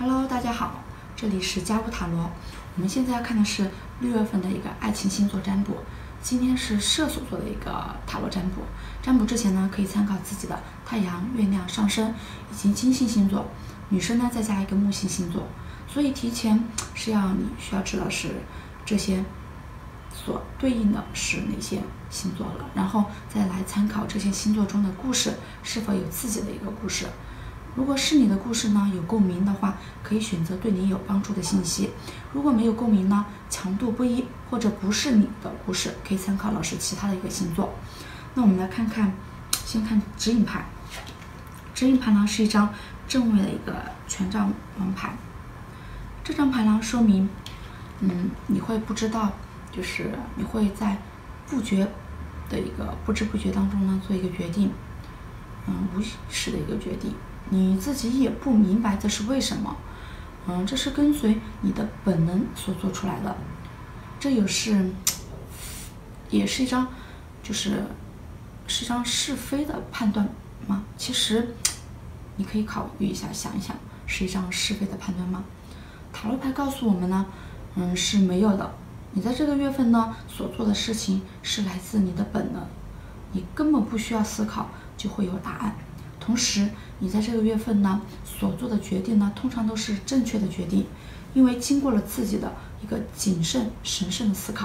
Hello， 大家好，这里是加乌塔罗。我们现在要看的是6月份的一个爱情星座占卜。今天是射手座的一个塔罗占卜。占卜之前呢，可以参考自己的太阳、月亮、上升以及金星星座。女生呢再加一个木星星座。所以提前是你需要知道是这些所对应的是哪些星座了，然后再来参考这些星座中的故事是否有自己的一个故事。如果是你的故事呢有共鸣的话，可以选择对你有帮助的信息；如果没有共鸣呢，强度不一或者不是你的故事，可以参考老师其他的一个星座。那我们来看看，先看指引牌。指引牌呢是一张正位的一个权杖王牌。这张牌呢说明，你会不知道，就是你会在不知不觉当中呢做一个决定，无意识的一个决定。你自己也不明白这是为什么，这是跟随你的本能所做出来的。这也是一张，是一张是非的判断吗？其实你可以考虑一下，想一想，是一张是非的判断吗？塔罗牌告诉我们呢，是没有的。你在这个月份呢所做的事情是来自你的本能，你根本不需要思考就会有答案。同时，你在这个月份呢所做的决定呢，通常都是正确的决定，因为经过了自己的一个谨慎、神圣的思考，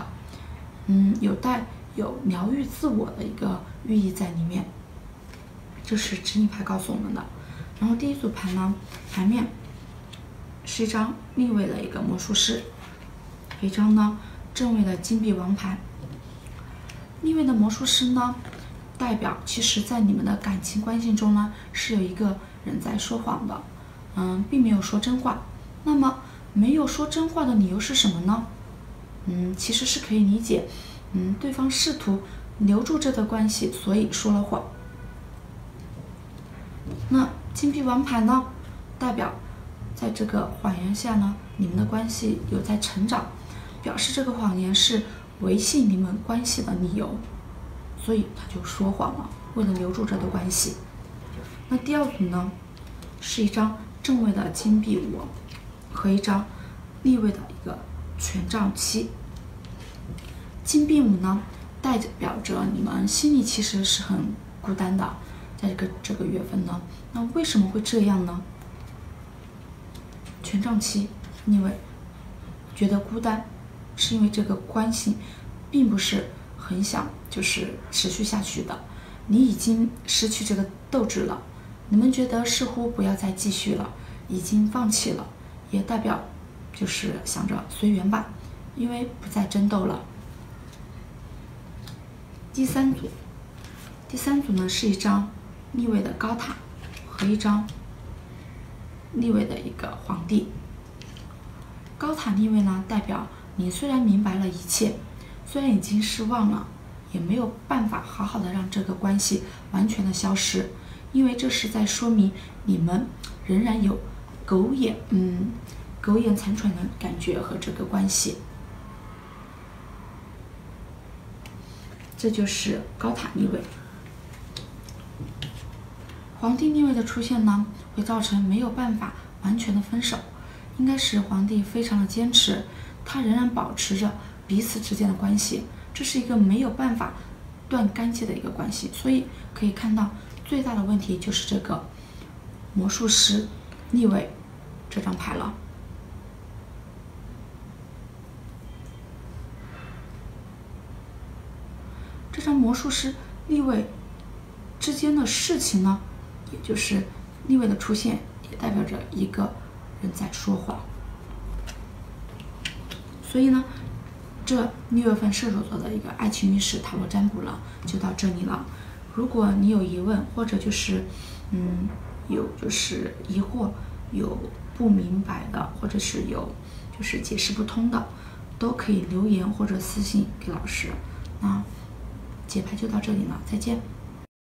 有疗愈自我的一个寓意在里面。这是指引牌告诉我们的。然后第一组牌呢，牌面是一张逆位的一个魔术师，一张呢正位的金币王牌。逆位的魔术师呢，代表其实在你们的感情关系中呢，是有一个人在说谎的，并没有说真话。那么没有说真话的理由是什么呢？其实是可以理解，对方试图留住这段关系，所以说了谎。那金币王牌呢，代表在这个谎言下呢，你们的关系有在成长，表示这个谎言是维系你们关系的理由。所以他就说谎了，为了留住这段关系。那第二组呢，是一张正位的金币五和一张逆位的一个权杖七。金币五呢，代表着你们心里其实是很孤单的，在这个月份呢，那为什么会这样呢？权杖七逆位，觉得孤单，是因为这个关系并不是很想持续下去的，你已经失去这个斗志了，你们觉得似乎不要再继续了，已经放弃了，也代表想着随缘吧，因为不再争斗了。第三组呢是一张逆位的高塔和一张逆位的一个皇帝。高塔逆位呢，代表你虽然明白了一切，虽然已经失望了，也没有办法好好的让这个关系完全的消失，因为这是在说明你们仍然有苟延残喘的感觉和这个关系。这就是高塔逆位。皇帝逆位的出现呢，会造成没有办法完全的分手，应该使皇帝非常的坚持，他仍然保持着彼此之间的关系，这是一个没有办法断干净的一个关系。所以可以看到最大的问题就是这个魔术师逆位这张牌了。这张魔术师逆位之间的事情呢，也就是逆位的出现，也代表着一个人在说谎。所以呢，这6月份射手座的一个爱情运势塔罗占卜了，就到这里了。如果你有疑问，或者有疑惑，有不明白的，或者是有解释不通的，都可以留言或者私信给老师。那解牌就到这里了，再见。